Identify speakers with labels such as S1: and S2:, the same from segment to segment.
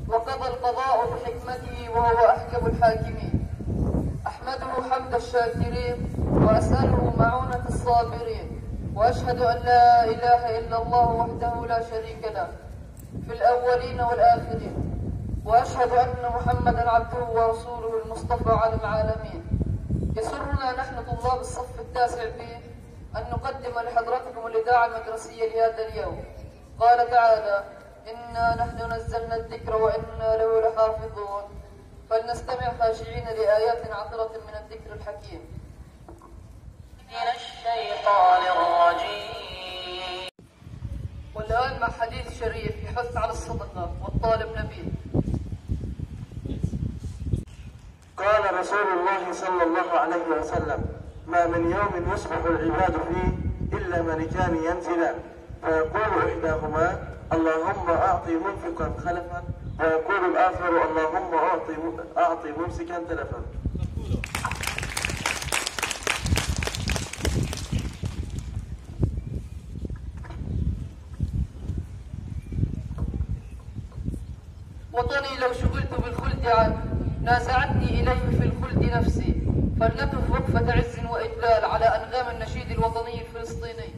S1: وقضى القضاء بحكمته وهو أحكم الحاكمين. أحمده حمد الشاكرين وأسأله معونة الصابرين، وأشهد أن لا إله إلا الله وحده لا شريك له في الأولين والآخرين، وأشهد أن محمدًا عبده ورسوله المصطفى على العالمين. يسرنا نحن طلاب الصف التاسع به أن نقدم لحضرتكم الإذاعة المدرسية لهذا اليوم. قال تعالى: إنا نحن نزلنا الذكر وإنا له لحافظون. فلنستمع خاشعين لآيات عطرة من الذكر الحكيم.
S2: من الشيطان الرجيم.
S1: والآن مع حديث شريف يحث على الصدقة والطالب نبيل.
S3: قال رسول الله صلى الله عليه وسلم: ما من يوم يصبح العباد فيه إلا ملكان ينزلان، فيقول إحداهما: اللهم أعطي منفقا خلفا، ويقول الآخر: اللهم أعطي ممسكا تلفا.
S1: وطني لو شغلت بالخلد عنه، نازعتني إليه في الخلد نفسي، فلنقف وقفة عز وإجلال على أنغام النشيد الوطني الفلسطيني.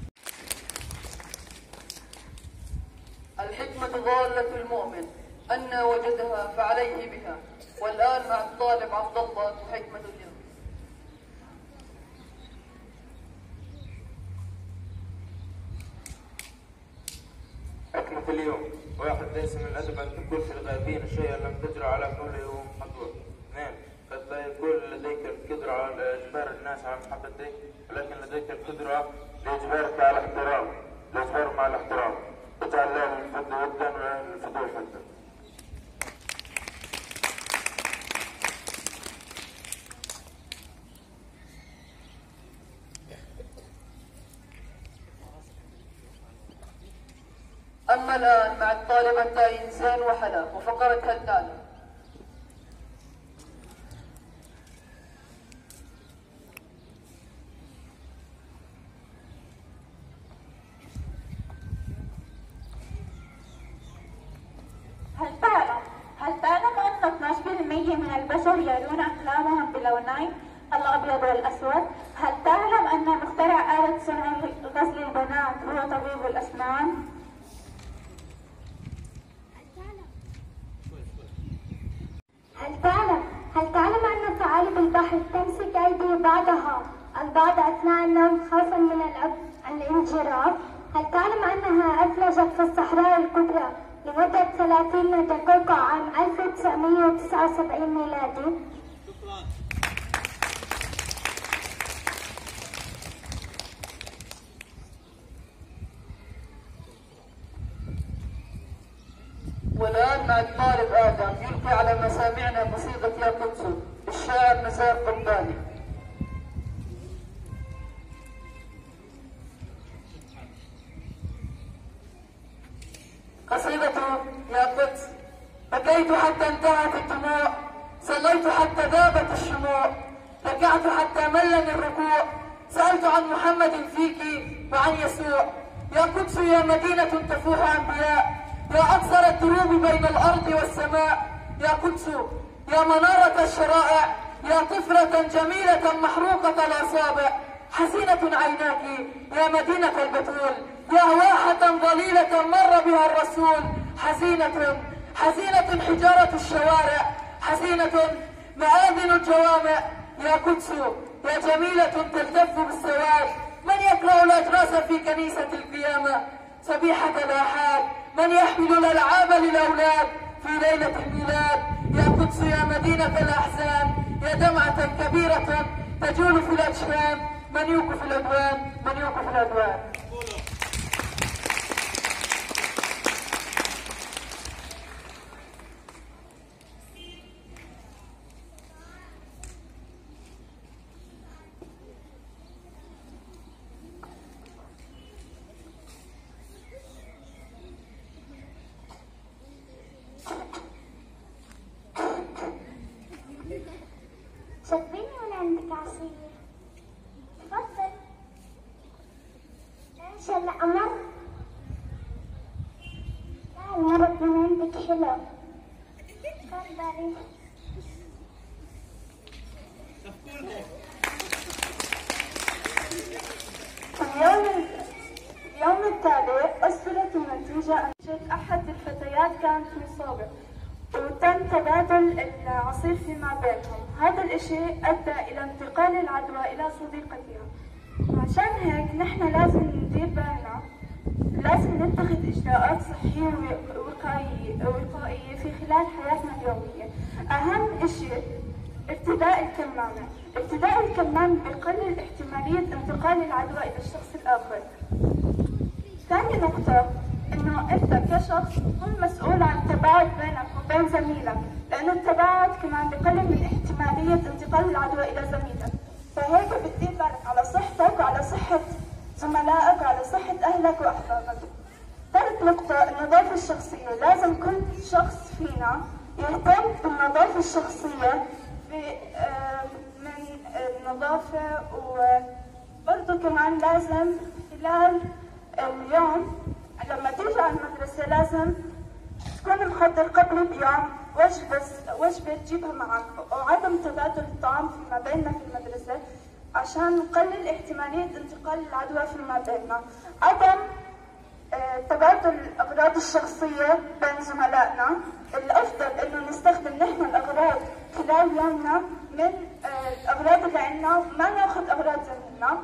S1: الحكمة ضالة المؤمن، أن وجدها فعليه بها. والآن مع الطالب عبد الله وحكمة اليوم.
S3: حكمة اليوم: واحد، ليس من الأدب أن تقول في الغابين شيئا لم تجرى على قولهم حضور. اثنين، قد لا يكون لديك القدرة على إجبار الناس على محبتك، ولكن لديك القدرة لإجبارك على لإجبارهم على الاحترام. اجعل له الفضل ودا وللفضول فدا.
S1: أما الآن مع الطالبة إنسان وحلا وفقرة هلال.
S4: هل تعلم أن 12% من البشر يرون أحلامهم بلونين، الأبيض والأسود؟ هل تعلم أن مخترع آلة صنع غسل البنات هو طبيب الأسنان؟
S5: هل تعلم أن ثعالب البحر تمسك أيدي بعضها البعض أثناء النوم خوفا من الانجراف؟ هل تعلم أنها أثلجت في الصحراء الكبرى لمدة 30 دقيقة عام 1979 ميلادي؟
S1: والآن مع الطالب آدم يلقي على مسامعنا قصيدة يا قدس للشاعر نزار قباني. قصيدة يا قدس: بكيت حتى انتهت الدموع، صليت حتى ذابت الشموع، ركعت حتى ملني الركوع، سألت عن محمد فيك وعن يسوع. يا قدس يا مدينة تفوح أنبياء، يا أقصر الدروب بين الأرض والسماء. يا قدس يا منارة الشرائع، يا طفلة جميلة محروقة الأصابع. حزينة عيناك يا مدينة البتول، يا واحة ضليلة مر بها الرسول. حزينة حجارة الشوارع، حزينة مآذن الجوامع. يا قدس يا جميلة تلتف بالسواد، من يقرأ الأجراس في كنيسة القيامة؟ سبيحة الآحاد، من يحمل الألعاب للأولاد في ليلة الميلاد. يا قدس يا مدينة الأحزان، يا دمعة كبيرة تجول في الأجفان، من يوقف العدوان، من يوقف العدوان.
S5: شطبيني ولا عندك عصير؟ تفضل. ايش هالأمر؟ لا المرض من عندك حلو. تفضلي.
S4: اليوم التالي أصدرت النتيجة نتيجة أحد الفتيات كانت مصابة وتم تبادل العصير فيما بينهم. هذا الإشي أدى إلى انتقال العدوى إلى صديقتها. عشان هيك نحن لازم ندير بالنا، لازم نتخذ إجراءات صحية ووقائية في خلال حياتنا اليومية. أهم إشي ارتداء الكمامة. ارتداء الكمامة بيقلل احتمالية انتقال العدوى إلى الشخص الآخر. ثاني نقطة إنه أنت كشخص تكون مسؤول عن التباعد بينك وبين زميلك، لأنه التباعد كمان بيقلل من احتمالية انتقال العدوى إلى زميلك، فهيك بتدير بالك على صحتك وعلى صحة زملائك وعلى صحة أهلك وأحبابك. ثالث نقطة النظافة الشخصية. لازم كل شخص فينا يهتم بالنظافة الشخصية من النظافة، وبرضه كمان لازم خلال اليوم لما تيجي على المدرسة لازم تكون محضر قبل بيوم وجبة تجيبها معك، وعدم تبادل الطعام فيما بيننا في المدرسة عشان نقلل احتمالية انتقال العدوى فيما بيننا. عدم تبادل الأغراض الشخصية بين زملائنا. الأفضل إنه نستخدم نحن الأغراض خلال يومنا من الأغراض اللي عندنا، ما ناخذ أغراض زميلنا.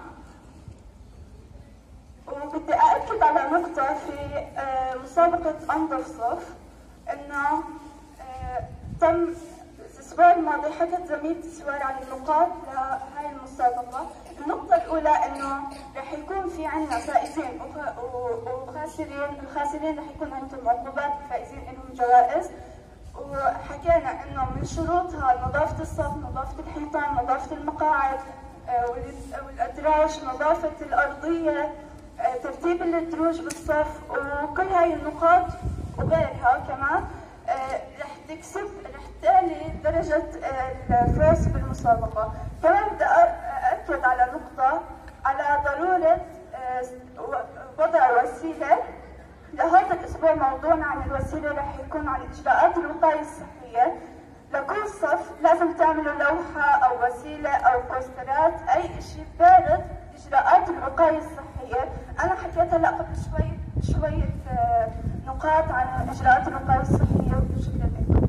S4: وبدي أأكد على نقطة في مسابقة أنظف صف، إنه تم الأسبوع الماضي حكت زميلتي سوار عن النقاط لهاي المسابقة. النقطة الأولى إنه رح يكون في عنا فائزين وخاسرين. الخاسرين رح يكون عندهم عقوبات، الفائزين لهم جوائز. وحكينا إنه من شروطها نظافة الصف، نظافة الحيطان، نظافة المقاعد والأدراج، نظافة الأرضية، ترتيب الدروج بالصف، وكل هاي النقاط وغيرها كمان رح تعلي درجة الفوز بالمسابقة. كمان بدي أأكد على نقطة، على ضرورة وضع وسيلة. لهذا الأسبوع موضوعنا عن الوسيلة رح يكون عن إجراءات الوقاية الصحية. لكل صف لازم تعملوا لوحة أو وسيلة أو بوسترات، أي شيء بارد إجراءات الوقاية الصحية. أنا حكيت هلا قبل شوية نقاط عن إجراءات الوقاية الصحية. وشكرا لكم.